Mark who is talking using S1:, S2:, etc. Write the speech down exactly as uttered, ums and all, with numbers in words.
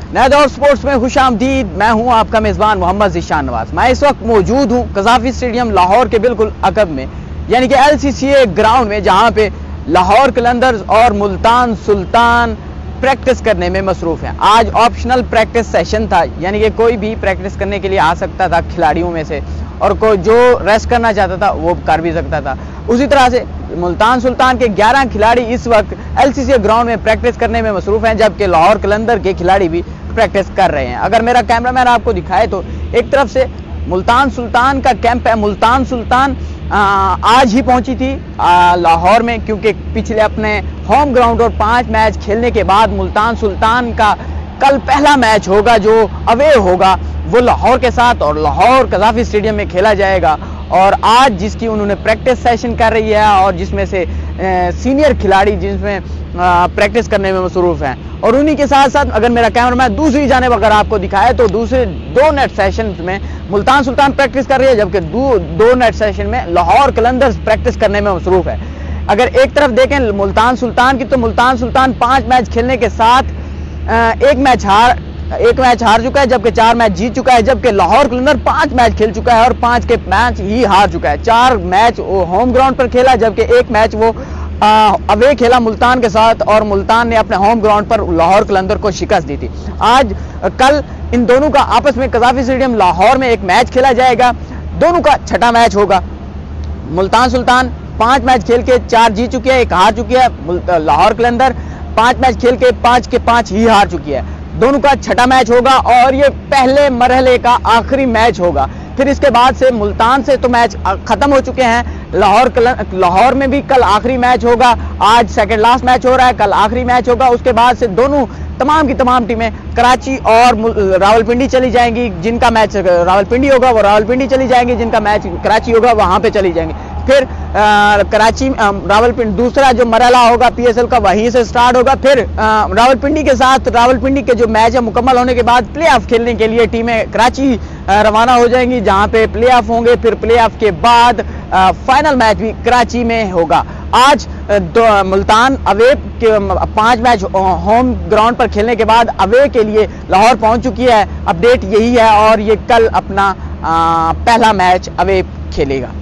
S1: नया दौर स्पोर्ट्स में खुशामदीद। मैं हूं आपका मेज़बान मोहम्मद ज़ीशान नवाज। मैं इस वक्त मौजूद हूं कज़ाफ़ी स्टेडियम लाहौर के बिल्कुल अकब में, यानी कि L C C A ground में, जहां पे लाहौर कलंदर्स और मुल्तान सुल्तान प्रैक्टिस करने में मसरूफ़ हैं। आज ऑप्शनल प्रैक्टिस सेशन था, यानी कि कोई भी प्रैक्टिस करने के लिए आ सकता था खिलाड़ियों में से, और कोई जो रेस्ट करना चाहता था वो कर भी सकता था। उसी तरह से मुल्तान सुल्तान के ग्यारह खिलाड़ी इस वक्त L C C A ground में प्रैक्टिस करने में मसरूफ़ हैं, जबकि लाहौर कलंदर के खिलाड़ी भी प्रैक्टिस कर रहे हैं। अगर मेरा कैमरामैन आपको दिखाए तो एक तरफ से मुल्तान सुल्तान का कैंप है। मुल्तान सुल्तान आ, आज ही पहुंची थी लाहौर में, क्योंकि पिछले अपने होम ग्राउंड और पांच मैच खेलने के बाद मुल्तान सुल्तान का कल पहला मैच होगा जो अवे होगा, वो लाहौर के साथ और लाहौर कज़ाफ़ी स्टेडियम में खेला जाएगा। और आज जिसकी उन्होंने प्रैक्टिस सेशन कर रही है और जिसमें से ए, सीनियर खिलाड़ी जिसमें प्रैक्टिस करने में मसरूफ़ हैं, और उन्हीं के साथ साथ अगर मेरा कैमरामैन दूसरी जानिब अगर आपको दिखाए तो दूसरे दो नेट सेशन में मुल्तान सुल्तान प्रैक्टिस कर रही है, जबकि दो दो नेट सेशन में लाहौर कलंदर्स प्रैक्टिस करने में मसरूफ़ है। अगर एक तरफ देखें मुल्तान सुल्तान की, तो मुल्तान सुल्तान पाँच मैच खेलने के साथ एक मैच हार एक मैच हार चुका है, जबकि चार मैच जीत चुका है, जबकि लाहौर कलंदर पांच मैच खेल चुका है और पांच के मैच ही हार चुका है। चार मैच वो होम ग्राउंड पर खेला, जबकि एक मैच वो आ, अवे खेला मुल्तान के साथ, और मुल्तान ने अपने होम ग्राउंड पर लाहौर कलंदर को शिकस्त दी थी। आज कल इन दोनों का आपस में कज़ाफ़ी स्टेडियम लाहौर में एक मैच खेला जाएगा, दोनों का छठा मैच होगा। मुल्तान सुल्तान पांच मैच खेल के चार जीत चुकी है, एक हार चुकी है। लाहौर कलंदर पांच मैच खेल के पांच के पांच ही हार चुकी है। दोनों का छठा मैच होगा और ये पहले मरहले का आखिरी मैच होगा। फिर इसके बाद से मुल्तान से तो मैच खत्म हो चुके हैं, लाहौर लाहौर में भी कल आखिरी मैच होगा। आज सेकंड लास्ट मैच हो रहा है, कल आखिरी मैच होगा। उसके बाद से दोनों तमाम की तमाम टीमें कराची और रावलपिंडी चली जाएंगी। जिनका मैच रावलपिंडी होगा वो रावलपिंडी चली जाएंगी, जिनका मैच कराची होगा वहां पे चली जाएंगी। फिर आ, कराची रावलपिंडी दूसरा जो मरहला होगा पी एस एल का वहीं से स्टार्ट होगा। फिर आ, रावलपिंडी के साथ रावलपिंडी के जो मैच है मुकम्मल होने के बाद प्ले ऑफ खेलने के लिए टीमें कराची रवाना हो जाएंगी, जहां पे प्ले ऑफ होंगे। फिर प्ले ऑफ के बाद आ, फाइनल मैच भी कराची में होगा। आज मुल्तान अवे के पांच मैच होम ग्राउंड पर खेलने के बाद अवे के लिए लाहौर पहुंच चुकी है। अपडेट यही है, और ये कल अपना आ, पहला मैच अवे खेलेगा।